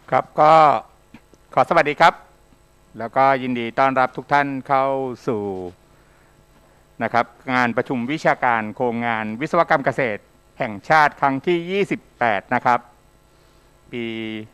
ครับก็ขอสวัสดีครับแล้วก็ยินดีต้อนรับทุกท่านเข้าสู่นะครับงานประชุมวิชาการโครงงานวิศวกรรมเกษตรแห่งชาติครั้งที่28นะครับปี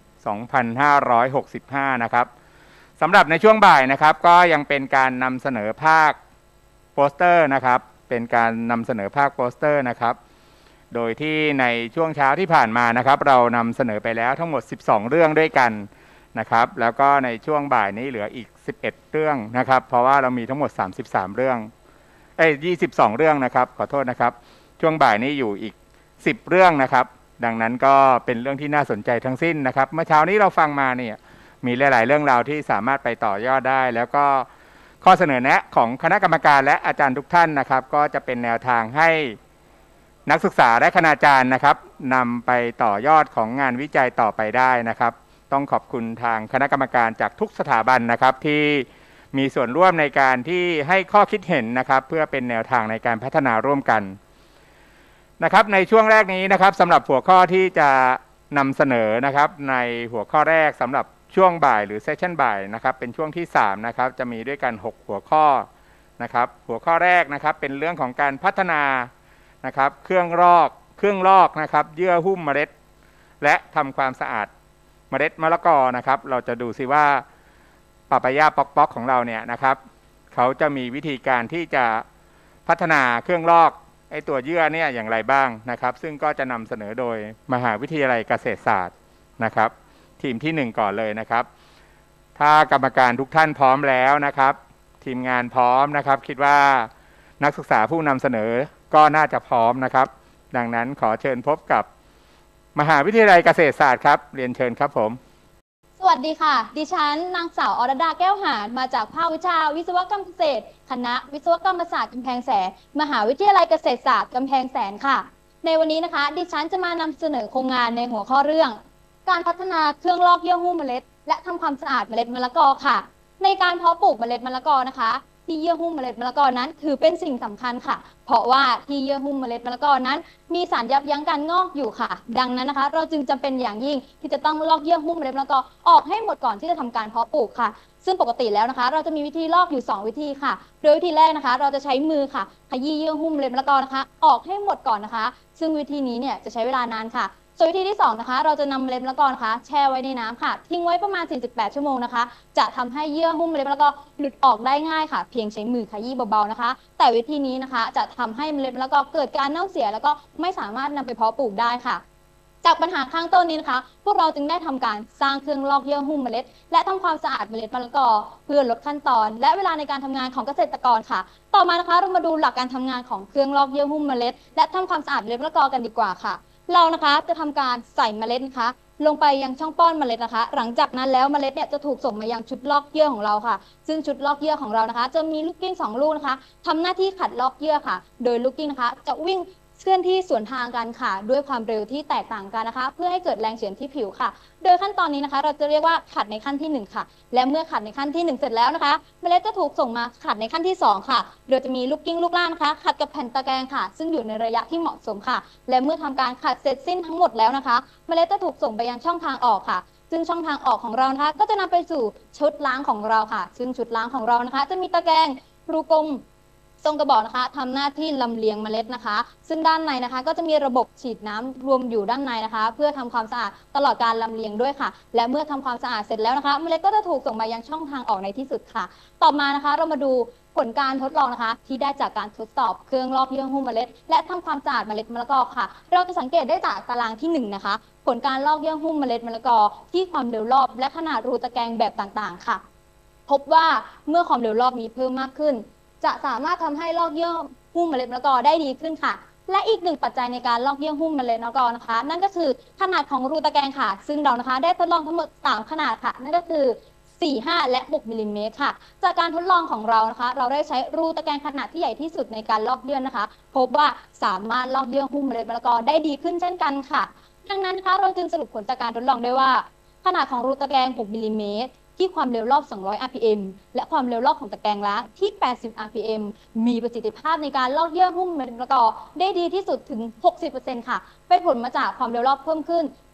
2565นะครับสำหรับในช่วงบ่ายนะครับก็ยังเป็นการนำเสนอภาคโปสเตอร์นะครับเป็นการนำเสนอภาคโปสเตอร์นะครับโดยที่ในช่วงเช้าที่ผ่านมานะครับเรานำเสนอไปแล้วทั้งหมด12เรื่องด้วยกันนะครับแล้วก็ในช่วงบ่ายนี้เหลืออีก11เรื่องนะครับเพราะว่าเรามีทั้งหมด33เรื่อง22เรื่องนะครับขอโทษนะครับช่วงบ่ายนี้อยู่อีก10เรื่องนะครับดังนั้นก็เป็นเรื่องที่น่าสนใจทั้งสิ้นนะครับเมื่อเช้านี้เราฟังมาเนี่ยมีหลายๆเรื่องราวที่สามารถไปต่อยอดได้แล้วก็ข้อเสนอแนะของคณะกรรมการและอาจารย์ทุกท่านนะครับก็จะเป็นแนวทางให้นักศึกษาและคณาจารย์นะครับนำไปต่อยอดของงานวิจัยต่อไปได้นะครับต้องขอบคุณทางคณะกรรมการจากทุกสถาบันนะครับที่มีส่วนร่วมในการที่ให้ข้อคิดเห็นนะครับเพื่อเป็นแนวทางในการพัฒนาร่วมกันนะครับในช่วงแรกนี้นะครับสำหรับหัวข้อที่จะนำเสนอนะครับในหัวข้อแรกสำหรับช่วงบ่ายหรือเซสชั่นบ่ายนะครับเป็นช่วงที่3นะครับจะมีด้วยกัน6หัวข้อนะครับหัวข้อแรกนะครับเป็นเรื่องของการพัฒนานะครับเครื่องลอกนะครับเยื่อหุ้มเมล็ดและทำความสะอาดเมล็ดมะละกอนะครับเราจะดูซิว่าปาปายาป๊อกของเราเนี่ยนะครับเขาจะมีวิธีการที่จะพัฒนาเครื่องลอกไอตัวเยื่อเนี่ยอย่างไรบ้างนะครับซึ่งก็จะนำเสนอโดยมหาวิทยาลัยเกษตรศาสตร์นะครับทีมที่1ก่อนเลยนะครับถ้ากรรมการทุกท่านพร้อมแล้วนะครับทีมงานพร้อมนะครับคิดว่านักศึกษาผู้นำเสนอก็น่าจะพร้อมนะครับดังนั้นขอเชิญพบกับมหาวิทยาลัยเกษตรศาสตร์ครับเรียนเชิญครับผมสวัสดีค่ะดิฉันนางสาวอรดาแก้วหานมาจากภาควิชาวิศวกรรมเกษตรคณะวิศวกรรมศาสตร์กำแพงแสนมหาวิทยาลัยเกษตรศาสตร์กำแพงแสนค่ะในวันนี้นะคะดิฉันจะมานำเสนอโครงงานในหัวข้อเรื่องการพัฒนาเครื่องลอกเยื่อหุ้มเมล็ดและทำความสะอาดเมล็ดมะละกอค่ะในการเพาะปลูกเมล็ดมะละกอนะคะที่เยื่อหุ้มเมล็ดมะละกอนั้นถือเป็นสิ่งสำคัญค่ะเพราะว่าที่เยื่อหุ้มเมล็ดมะละกอนั้นมีสารยับยั้งการงอกอยู่ค่ะดังนั้นนะคะเราจึงจำเป็นอย่างยิ่งที่จะต้องลอกเยื่อหุ้มเมล็ดมะละกอออกให้หมดก่อนที่จะทำการเพาะปลูกค่ะซึ่งปกติแล้วนะคะเราจะมีวิธีลอกอยู่2วิธีค่ะโดยวิธีแรกนะคะเราจะใช้มือค่ะขยี้เยื่อหุ้มเมล็ดมะละกอนะคะออกให้หมดก่อนนะคะซึ่งวิธีนี้เนี่ยจะใช้เวลานานค่ะส่วนวิธีที่2นะคะเราจะนำเมล็ดมะละกอนะคะแช่ไว้ในน้ำค่ะทิ้งไว้ประมาณ48ชั่วโมงนะคะจะทำให้เยื่อหุ้มเมล็ดมะละกอหลุดออกได้ง่ายค่ะเพียงใช้มือขยี้เบาๆนะคะแต่วิธีนี้นะคะจะทำให้เมล็ดมะละกอเกิดการเน่าเสียแล้วก็ไม่สามารถนำไปเพาะปลูกได้ค่ะจากปัญหาข้างต้นนี้นะคะพวกเราจึงได้ทำการสร้างเครื่องลอกเยื่อหุ้มเมล็ดและทำความสะอาดเมล็ดมะละกอเพื่อลดขั้นตอนและเวลาในการทำงานของเกษตรกรค่ะต่อมานะคะเรามาดูหลักการทำงานของเครื่องลอกเยื่อหุ้มเมล็ดและทำความสะอาดเมล็ดมะละกอกันดีกว่าค่ะเรานะคะจะทำการใส่เมล็ดนะคะลงไปยังช่องป้อนเมล็ดนะคะหลังจากนั้นแล้วเมล็ดเนี่ยจะถูกส่งมายังชุดลอกเยื่อของเราค่ะซึ่งชุดลอกเยื่อของเรานะคะจะมีลูกกิ้ง2ลูกนะคะทำหน้าที่ขัดลอกเยื่อค่ะโดยลูกกิ้งนะคะจะวิ่งเคลื่อนที่สวนทางกันค่ะด้วยความเร็วที่แตกต่างกันนะคะเพื่อให้เกิดแรงเฉือนที่ผิวค่ะโดยขั้นตอนนี้นะคะเราจะเรียกว่าขัดในขั้นที่1ค่ะและเมื่อขัดในขั้นที่1เสร็จแล้วนะคะเมล็ดจะถูกส่งมาขัดในขั้นที่2ค่ะโดยจะมีลูกกิ้งลูกล่างนะคะขัดกับแผ่นตะแกรงค่ะซึ่งอยู่ในระยะที่เหมาะสมค่ะและเมื่อทำการขัดเสร็จสิ้นทั้งหมดแล้วนะคะเมล็ดจะถูกส่งไปยังช่องทางออกค่ะซึ่งช่องทางออกของเรานะคะก็จะนำไปสู่ชุดล้างของเราค่ะซึ่งชุดล้างของเรานะคะจะมีตะแกรงรูกลมทรงกระบอกนะคะทำหน้าที่ลำเลียงเมล็ดนะคะซึ่งด้านในนะคะก็จะมีระบบฉีดน้ำรวมอยู่ด้านในนะคะเพื่อทำความสะอาดตลอดการลำเลียงด้วยค่ะและเมื่อทำความสะอาดเสร็จแล้วนะคะเมล็ดก็จะถูกส่งมายังช่องทางออกในที่สุดค่ะต่อมานะคะเรามาดูผลการทดลองนะคะที่ได้จากการทดสอบเครื่องลอกเยื่อหุ้มเมล็ดและทำความสะอาดเมล็ดมะละกอค่ะเราจะสังเกตได้จากตารางที่1นะคะผลการลอกเยื่อหุ้มเมล็ดมะละกอที่ความเร็วรอบและขนาดรูตะแกรงแบบต่างๆค่ะพบว่าเมื่อความเร็วรอบมีเพิ่มมากขึ้นจะสามารถทำให้ลอกเยื่อหุ้มเมล็ดมะละกอได้ดีขึ้นค่ะและอีก1ปัจจัยในการลอกเยื่อหุ้มเมล็ดมะละกอนะคะนั่นก็คือขนาดของรูตะแกรงค่ะซึ่งเรานะคะได้ทดลองทั้งหมด3ขนาดค่ะนั่นก็คือ4 5 และ6มิลลิเมตรค่ะจากการทดลองของเรานะคะเราได้ใช้รูตะแกรงขนาดที่ใหญ่ที่สุดในการลอกเยื่อนะคะพบว่าสามารถลอกเยื่อหุ้มเมล็ดมะละกอได้ดีขึ้นเช่นกันค่ะดังนั้นนะคะเราจึงสรุปผลจากการทดลองได้ว่าขนาดของรูตะแกรง6มิลลิเมตรที่ความเร็วรอบ200 rpm และความเร็วรอบของตะแกรงล้างที่80 rpm มีประสิทธิภาพในการลอกเยื่อหุ้มเมล็ดมะละกอได้ดีที่สุดถึง 60% ค่ะเป็นผลมาจากความเร็วรอบเพิ่มขึ้น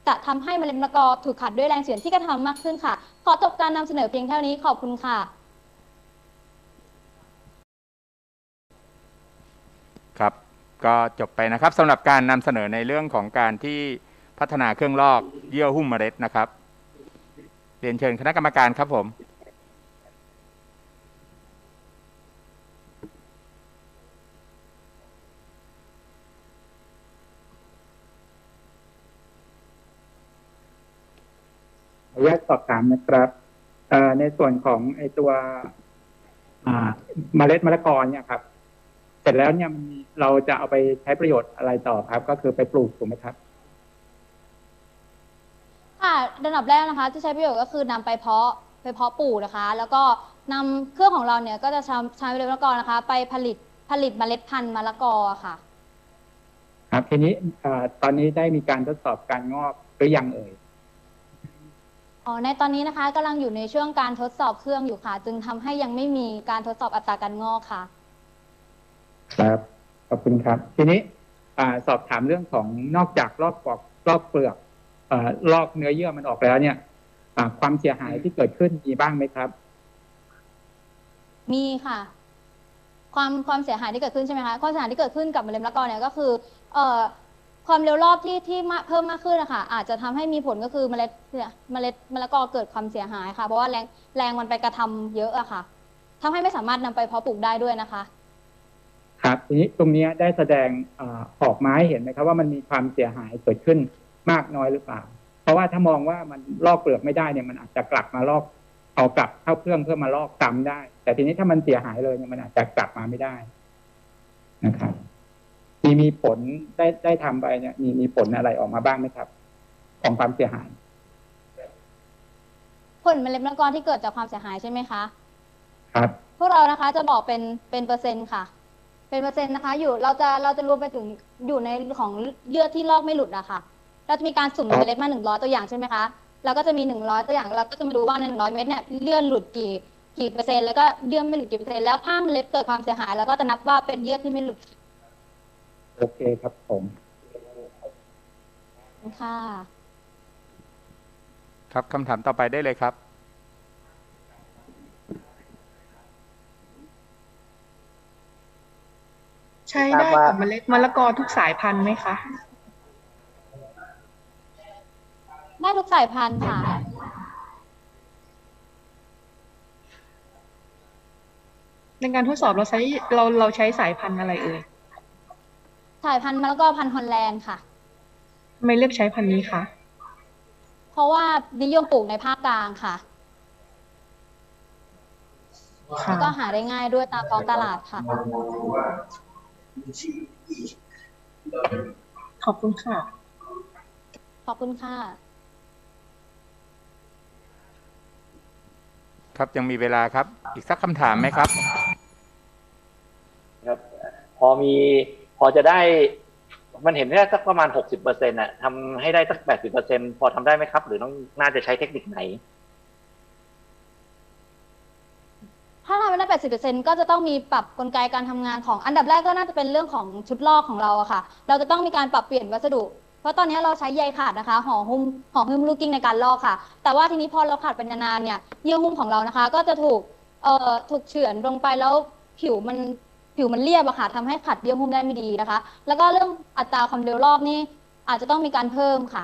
จะทำให้เมล็ดมะละกอถูกขัดด้วยแรงเฉือนที่กระทำมากขึ้นค่ะขอจบการนำเสนอเพียงเท่านี้ขอบคุณค่ะครับก็จบไปนะครับสำหรับการนำเสนอในเรื่องของการที่พัฒนาเครื่องลอกเยื่อหุ้มเมล็ดนะครับเรียนเชิญคณะกรรมการครับผมขออนุญาตสอบถามนะครับในส่วนของไอตัวเมล็ดมะละกอเนี่ยครับเสร็จแล้วเนี่ยเราจะเอาไปใช้ประโยชน์อะไรต่อครับก็คือไปปลูกถูกไหมครับค่ะระดับแรกนะคะที่ใช้ประโยชน์ก็คือนำไปเพาะปลูกนะคะแล้วก็นำเครื่องของเราเนี่ยก็จะใช้เมล็ดมะละกอนะคะไปผลิตเมล็ดพันธุ์มะละกอค่ะครับทีนี้ตอนนี้ได้มีการทดสอบการงอกหรือยังเอ่ยในตอนนี้นะคะกำลังอยู่ในช่วงการทดสอบเครื่องอยู่ค่ะจึงทำให้ยังไม่มีการทดสอบอัตราการงอกค่ะครับขอบคุณครับทีนี้สอบถามเรื่องของนอกจากลอกเปลือกลอกเนื้อเยื่อมันออกแล้วเนี่ยความเสียหายที่เกิดขึ้นมีบ้างไหมครับมีค่ะความเสียหายที่เกิดขึ้นใช่ไหมคะความเสียหายที่เกิดขึ้นกับเมล็ดมะละกอเนี่ยก็คือความเร็วรอบที่เพิ่มมากขึ้นนะคะอาจจะทำให้มีผลก็คือเมล็ดมะละกอเกิดความเสียหายค่ะเพราะว่าแรงมันไปกระทำเยอะอะค่ะทำให้ไม่สามารถนำไปเพาะปลูกได้ด้วยนะคะครับทีนี้ตรงนี้ได้แสดงออกมาให้เห็นไหมครับว่ามันมีความเสียหายเกิดขึ้นมากน้อยหรือเปล่าเพราะว่าถ้ามองว่ามันลอกเปลือกไม่ได้เนี่ยมันอาจจะกลับมาลอกเอากลับเข้าเครื่องเพื่อมาลอกซ้ำได้แต่ทีนี้ถ้ามันเสียหายเลยเนี่ยมันอาจจะกลับมาไม่ได้นะครับมีผลได้ทำไปเนี่ยมีผลอะไรออกมาบ้างไหมครับของความเสียหายผลเมล็ดมะละกอที่เกิดจากความเสียหายใช่ไหมคะครับพวกเรานะคะจะบอกเป็นเปอร์เซ็นต์ค่ะเป็นเปอร์เซ็นต์นะคะอยู่เราจะรวมไปถึงอยู่ในของเยื่อที่ลอกไม่หลุดอะค่ะเราจะมีการสุ่มเมล็ดมา100 ตัวอย่างใช่ไหมคะเราก็จะมี100 ตัวอย่างเราก็จะมาดูว่าใน100 เม็ดเนี่ยเยื่อหลุดกี่เปอร์เซ็นต์แล้วก็เยื่อไม่หลุดกี่เปอร์เซ็นต์แล้วถ้าเมล็ดเกิดความเสียหายแล้วก็จะนับว่าเป็นเยื่อที่ไม่หลุดโอเคครับผมค่ะครับคำถามต่อไปได้เลยครับใช้ได้กับเมล็ดมะละกอทุกสายพันธุ์ไหมคะได้ทุกสายพันธุ์ค่ะในการทดสอบเราใช้สายพันธุ์อะไรเอ่ยสายพันธุ์มะละกอพันธุ์ฮอลแลนด์ค่ะทำไมเลือกใช้พันธุ์นี้คะเพราะว่านิยมปลูกในภาคกลางค่ะแล้วก็หาได้ง่ายด้วยตามท้องตลาดค่ะขอบคุณค่ะขอบคุณค่ะครับยังมีเวลาครับอีกสักคำถามไหมครับครับพอจะได้มันเห็นแค่สักประมาณ60%น่ะทำให้ได้สัก80%พอทำได้ไหมครับหรือน่าจะใช้เทคนิคไหนถ้าทำไม่ได้ 80% ก็จะต้องมีปรับกลไกการทำงานของอันดับแรกก็น่าจะเป็นเรื่องของชุดลอกของเราอะค่ะเราจะต้องมีการปรับเปลี่ยนวัสดุเพราะตอนนี้เราใช้ใยขาดนะคะห่อหุ้มลูกกิ้งในการลอกค่ะแต่ว่าทีนี้พอเราขาดไปนานๆเนี่ยเยื่อหุ้มของเรานะคะก็จะถูกเฉือนลงไปแล้วผิวมันเรียบอะค่ะทำให้ขัดเยื่อหุ้มได้ไม่ดีนะคะแล้วก็เรื่องอัตราความเร็วรอบนี่อาจจะต้องมีการเพิ่มค่ะ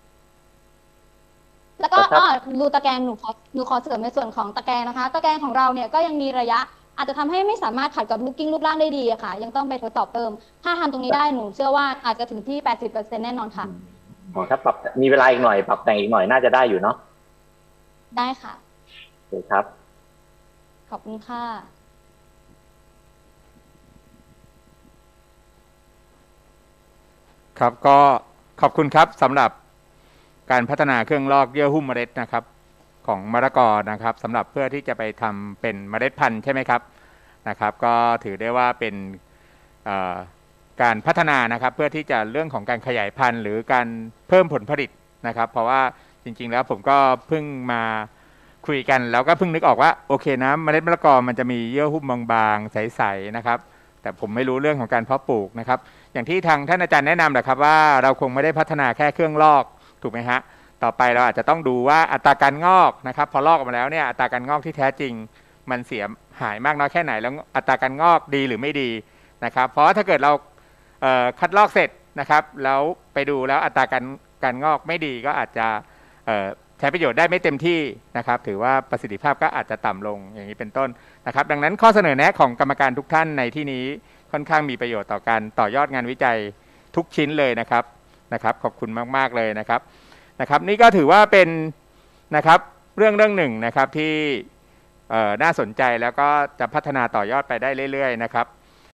แล้วก็รูตะแกรงหนูขอเสริมในส่วนของตะแกรงนะคะตะแกรงของเราเนี่ยก็ยังมีระยะอาจจะทำให้ไม่สามารถขัดกับลูกกิ้งรูปร่างได้ดีอะค่ะยังต้องไปทดสอบเพิ่มถ้าทำตรงนี้ได้หนูเชื่อว่าอาจจะถึงที่ 80% แน่นอนค่ะถ้าปรับมีเวลาอีกหน่อยปรับแต่งอีกหน่อยน่าจะได้อยู่เนาะได้ค่ะโอเคครับขอบคุณค่ะครับก็ขอบคุณครับสำหรับการพัฒนาเครื่องลอกเยื่อหุ้มเมล็ดนะครับของมะละกอนะครับสำหรับเพื่อที่จะไปทำเป็นเมล็ดพันธุ์ใช่ไหมครับนะครับก็ถือได้ว่าเป็นการพัฒนานะครับเพื่อที่จะเรื่องของการขยายพันธุ์หรือการเพิ่มผลผลิตนะครับเพราะว่าจริงๆแล้วผมก็เพิ่งมาคุยกันแล้วก็เพิ่งนึกออกว่าโอเคนะเมล็ดมะละกอมันจะมีเยื่อหุ้มบางๆใสๆนะครับแต่ผมไม่รู้เรื่องของการเพาะปลูกนะครับอย่างที่ทางท่านอาจารย์แนะนำแหละครับว่าเราคงไม่ได้พัฒนาแค่เครื่องลอกถูกไหมฮะต่อไปเราอาจจะต้องดูว่าอัตราการงอกนะครับพอลอกออกมาแล้วเนี่ยอัตราการงอกที่แท้จริงมันเสียหายมากน้อยแค่ไหนแล้วอัตราการงอกดีหรือไม่ดีนะครับเพราะถ้าเกิดเราคัดลอกเสร็จนะครับแล้วไปดูแล้วอัตราการงอกไม่ดีก็อาจจะใช้ประโยชน์ได้ไม่เต็มที่นะครับถือว่าประสิทธิภาพก็อาจจะต่ำลงอย่างนี้เป็นต้นนะครับดังนั้นข้อเสนอแนะของกรรมการทุกท่านในที่นี้ค่อนข้างมีประโยชน์ต่อการต่อยอดงานวิจัยทุกชิ้นเลยนะครับขอบคุณมากๆเลยนะครับนี่ก็ถือว่าเป็นนะครับเรื่องหนึ่งนะครับที่น่าสนใจแล้วก็จะพัฒนาต่อยอดไปได้เรื่อยๆนะครับ